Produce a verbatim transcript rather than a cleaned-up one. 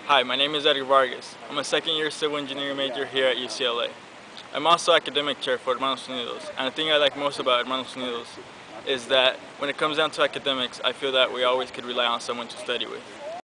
Hi, my name is Edgar Vargas. I'm a second year civil engineering major here at U C L A. I'm also academic chair for Hermanos Unidos, and the thing I like most about Hermanos Unidos is that when it comes down to academics, I feel that we always could rely on someone to study with.